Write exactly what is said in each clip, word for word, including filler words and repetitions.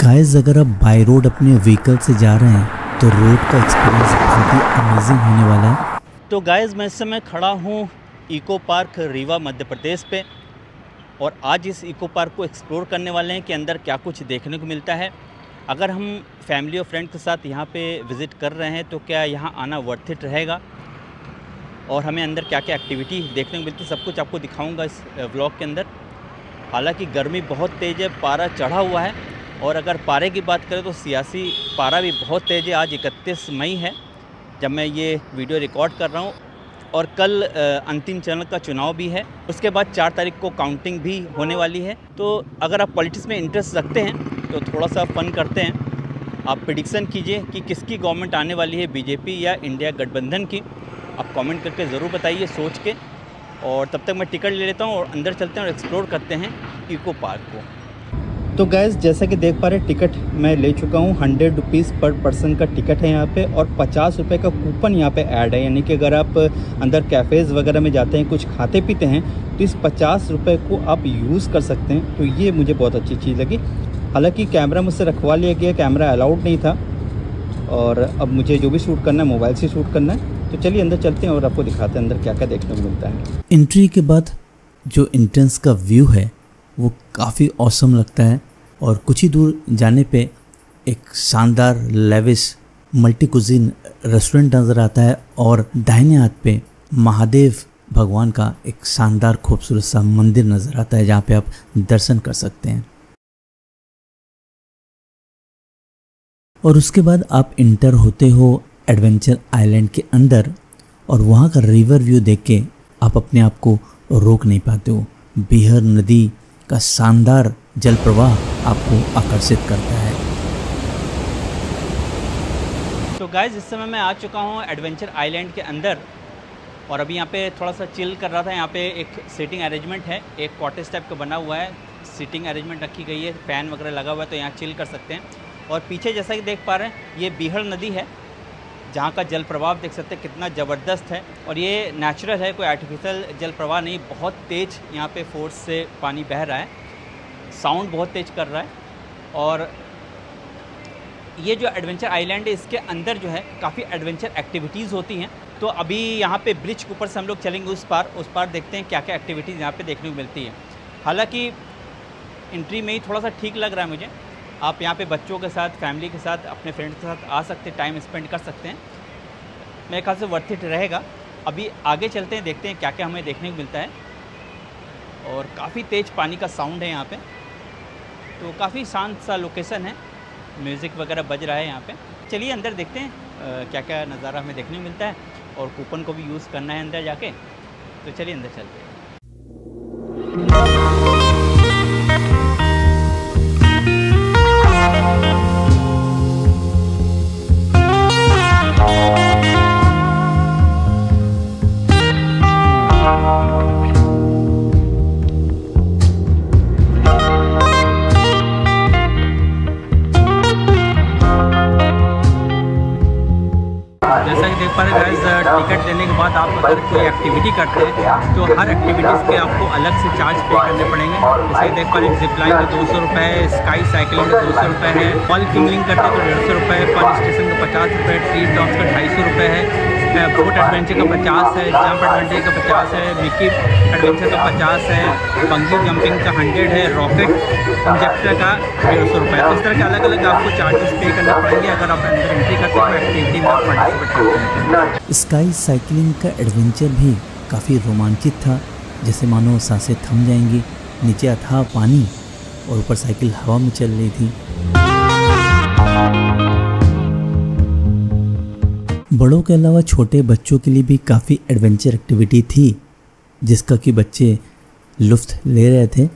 Guys अगर आप by road अपने व्हीकल से जा रहे हैं तो रोड का एक्सपीरियंस बहुत ही अमेजिंग होने वाला है। तो गाइस मैं इस समय खड़ा हूँ इको पार्क रीवा मध्य प्रदेश पे, और आज इस इको पार्क को एक्सप्लोर करने वाले हैं कि अंदर क्या कुछ देखने को मिलता है। अगर हम फैमिली और फ्रेंड के साथ यहाँ पे विज़िट कर रहे हैं तो क्या यहाँ आना वर्थ इट रहेगा, और हमें अंदर क्या क्या एक्टिविटी देखने को मिलती है सब कुछ आपको दिखाऊंगा इस व्लॉग के अंदर। हालांकि गर्मी बहुत तेज़ है, पारा चढ़ा हुआ है, और अगर पारे की बात करें तो सियासी पारा भी बहुत तेज़ है। आज इकतीस मई है जब मैं ये वीडियो रिकॉर्ड कर रहा हूँ, और कल अंतिम चरण का चुनाव भी है। उसके बाद चार तारीख को काउंटिंग भी होने वाली है। तो अगर आप पॉलिटिक्स में इंटरेस्ट रखते हैं तो थोड़ा सा फन करते हैं। आप प्रेडिक्शन कीजिए कि किसकी गवर्नमेंट आने वाली है, बीजेपी या इंडिया गठबंधन की। आप कमेंट करके ज़रूर बताइए सोच के। और तब तक मैं टिकट ले लेता हूँ और अंदर चलते हैं और एक्सप्लोर करते हैं इको पार्क को। तो गैस जैसा कि देख पा रहे टिकट मैं ले चुका हूँ। हंड्रेड रुपीज़ पर पर्सन का टिकट है यहाँ पे, और पचास रुपये का कूपन यहाँ पे ऐड है। यानी कि अगर आप अंदर कैफ़ेज़ वगैरह में जाते हैं, कुछ खाते पीते हैं, तो इस पचास रुपये को आप यूज़ कर सकते हैं। तो ये मुझे बहुत अच्छी चीज़ लगी। हालांकि कैमरा मुझसे रखवा लिया गया, कैमरा अलाउड नहीं था, और अब मुझे जो भी शूट करना है मोबाइल से शूट करना है। तो चलिए अंदर चलते हैं और आपको दिखाते हैं अंदर क्या क्या देखने को मिलता है। एंट्री के बाद जो एंट्रेंस का व्यू है वो काफ़ी ऑसम लगता है, और कुछ ही दूर जाने पे एक शानदार लेविश मल्टी कुजीन रेस्टोरेंट नज़र आता है, और दाहिने हाथ पे महादेव भगवान का एक शानदार खूबसूरत सा मंदिर नज़र आता है जहाँ पे आप दर्शन कर सकते हैं। और उसके बाद आप इंटर होते हो एडवेंचर आइलैंड के अंदर, और वहाँ का रिवर व्यू देख के आप अपने आप को रोक नहीं पाते हो। बिहार नदी का शानदार जल प्रवाह आपको आकर्षित करता है। तो गाइस इस समय मैं आ चुका हूँ एडवेंचर आइलैंड के अंदर, और अभी यहाँ पे थोड़ा सा चिल कर रहा था। यहाँ पे एक सीटिंग अरेंजमेंट है, एक कॉटेज टाइप का बना हुआ है, सीटिंग अरेंजमेंट रखी गई है, फ़ैन वगैरह लगा हुआ है, तो यहाँ चिल कर सकते हैं। और पीछे जैसा कि देख पा रहे हैं ये बिहार नदी है, जहाँ का जल प्रवाह देख सकते हैं कितना ज़बरदस्त है। और ये नेचुरल है, कोई आर्टिफिशियल जल प्रवाह नहीं। बहुत तेज़ यहाँ पे फोर्स से पानी बह रहा है, साउंड बहुत तेज़ कर रहा है। और ये जो एडवेंचर आइलैंड है इसके अंदर जो है काफ़ी एडवेंचर एक्टिविटीज़ होती हैं। तो अभी यहाँ पे ब्रिज के ऊपर से हम लोग चलेंगे उस पार उस पार देखते हैं क्या क्या एक्टिविटीज़ यहाँ पे देखने को मिलती है। हालांकि एंट्री में ही थोड़ा सा ठीक लग रहा है मुझे। आप यहाँ पे बच्चों के साथ, फैमिली के साथ, अपने फ्रेंड्स के साथ आ सकते हैं, टाइम स्पेंड कर सकते हैं। मेरे ख्याल से वर्थ इट रहेगा। अभी आगे चलते हैं, देखते हैं क्या क्या हमें देखने को मिलता है। और काफ़ी तेज़ पानी का साउंड है यहाँ पे, तो काफ़ी शांत सा लोकेशन है, म्यूज़िक वगैरह बज रहा है यहाँ पे। चलिए अंदर देखते हैं आ, क्या क्या नज़ारा हमें देखने को मिलता है, और कूपन को भी यूज़ करना है अंदर जाके। तो चलिए अंदर चलते हैं। जैसा कि देख पा रहे गाइस, टिकट लेने के बाद आप अगर कोई एक्टिविटी करते हैं तो हर एक्टिविटीज़ के आपको अलग से चार्ज पे करने पड़ेंगे। जैसे दे पर जिप लाइन का दो सौ रुपये है, स्काई साइकिलिंग का दो सौ रुपये है, वॉल किंगलिंग करते तो डेढ़ सौ रुपये, फन स्टेशन का पचास रुपये, ट्री टॉप्स का ढाई सौ रुपये है, बोट एडवेंचर का पचास है, जंप एडवेंचर का पचास है, मिकी एडवेंचर का पचास है, बंजी जंपिंग का हंड्रेड है, रॉकेट इंजेक्टर का डेढ़ सौ रुपये। तो इस तरह के अलग अलग आपको चार्जेस पे करने पड़ेंगे अगर आप अंदर एंट्री करते हैं एक्टिविटी में आप पार्टिसिपेट करते हैं। स्काई साइकिलिंग का एडवेंचर भी काफ़ी रोमांचित था, जैसे मानो सांसें थम जाएंगी। नीचे अथाह पानी और ऊपर साइकिल हवा में चल रही थी। बड़ों के अलावा छोटे बच्चों के लिए भी काफ़ी एडवेंचर एक्टिविटी थी, जिसका कि बच्चे लुत्फ ले रहे थे।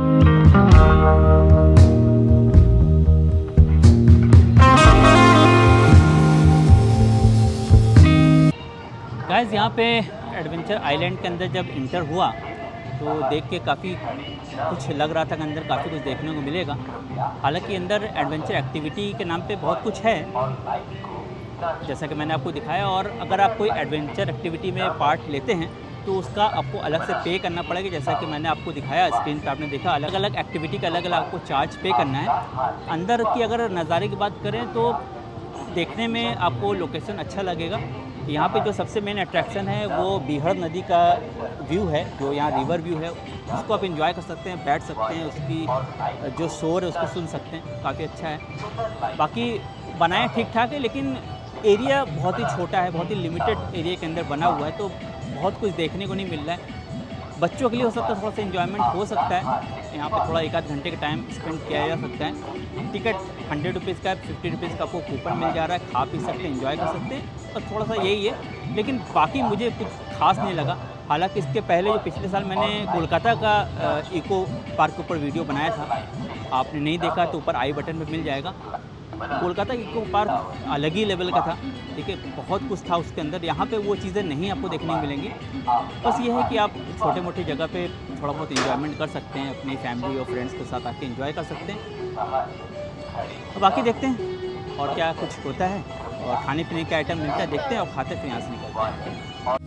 गाइस यहाँ पे एडवेंचर आइलैंड के अंदर जब इंटर हुआ तो देख के काफ़ी कुछ लग रहा था कि अंदर काफ़ी कुछ देखने को मिलेगा। हालांकि अंदर एडवेंचर एक्टिविटी के नाम पे बहुत कुछ है, जैसा कि मैंने आपको दिखाया। और अगर आप कोई एडवेंचर एक्टिविटी में पार्ट लेते हैं तो उसका आपको अलग से पे करना पड़ेगा। जैसा कि मैंने आपको दिखाया स्क्रीन पे, आपने देखा अलग अलग एक्टिविटी का अलग अलग आपको चार्ज पे करना है। अंदर की अगर नज़ारे की बात करें तो देखने में आपको लोकेशन अच्छा लगेगा। यहाँ पे जो सबसे मेन अट्रैक्शन है वो बीहड़ नदी का व्यू है, जो यहाँ रिवर व्यू है, उसको आप एंजॉय कर सकते हैं, बैठ सकते हैं, उसकी जो शोर है उसको सुन सकते हैं, काफ़ी अच्छा है। बाकी बनाए ठीक ठाक है, लेकिन एरिया बहुत ही छोटा है, बहुत ही लिमिटेड एरिया के अंदर बना हुआ है, तो बहुत कुछ देखने को नहीं मिल रहा है। बच्चों के लिए हो सकता है थोड़ा सा एंजॉयमेंट हो सकता है, यहाँ पे थोड़ा एक आध घंटे का टाइम स्पेंड किया जा सकता है। टिकट हंड्रेड रुपीज़ का, फिफ्टी रुपीज़ का आपको कूपन मिल जा रहा है, खा पी सकते हैं, एंजॉय कर सकते हैं, और थोड़ा सा यही है। लेकिन बाकी मुझे कुछ खास नहीं लगा। हालांकि इसके पहले जो पिछले साल मैंने कोलकाता का इको पार्क के ऊपर वीडियो बनाया था, आपने नहीं देखा तो ऊपर आई बटन पर मिल जाएगा। कोलकाता इको पार्क अलग ही लेवल का था, ठीक है, बहुत कुछ था उसके अंदर। यहाँ पे वो चीज़ें नहीं आपको देखने को मिलेंगी। बस ये है कि आप छोटे मोटे जगह पे थोड़ा बहुत एंजॉयमेंट कर सकते हैं, अपनी फैमिली और फ्रेंड्स के साथ आके एंजॉय कर सकते हैं। बाकी देखते हैं और क्या कुछ होता है, और खाने पीने का आइटम मिलता है, देखते हैं और खाते फिर यहाँ से निकलते हैं।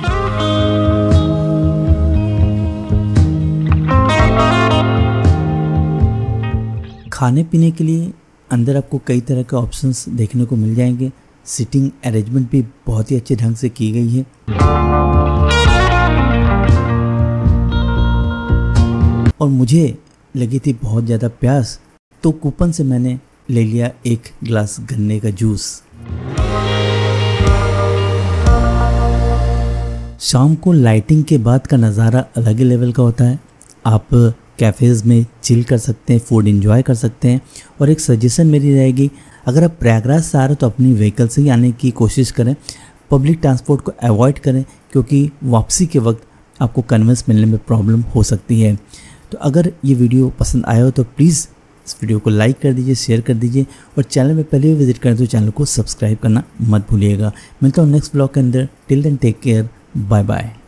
खाने पीने के लिए अंदर आपको कई तरह के ऑप्शंस देखने को मिल जाएंगे। सिटिंग अरेंजमेंट भी बहुत ही अच्छे ढंग से की गई है। और मुझे लगी थी बहुत ज़्यादा प्यास, तो कूपन से मैंने ले लिया एक गिलास गन्ने का जूस। शाम को लाइटिंग के बाद का नज़ारा अलग ही लेवल का होता है। आप कैफ़ेज़ में चिल कर सकते हैं, फूड एंजॉय कर सकते हैं। और एक सजेशन मेरी रहेगी, अगर आप प्रयागराज से आ रहे हो तो अपनी व्हीकल से ही आने की कोशिश करें, पब्लिक ट्रांसपोर्ट को अवॉइड करें, क्योंकि वापसी के वक्त आपको कन्वेंस मिलने में प्रॉब्लम हो सकती है। तो अगर ये वीडियो पसंद आया हो तो प्लीज़ इस वीडियो को लाइक कर दीजिए, शेयर कर दीजिए, और चैनल में पहले भी विजिट करें तो चैनल को सब्सक्राइब करना मत भूलिएगा। मिलता हूँ नेक्स्ट ब्लॉग के अंदर। Till then take care, bye bye.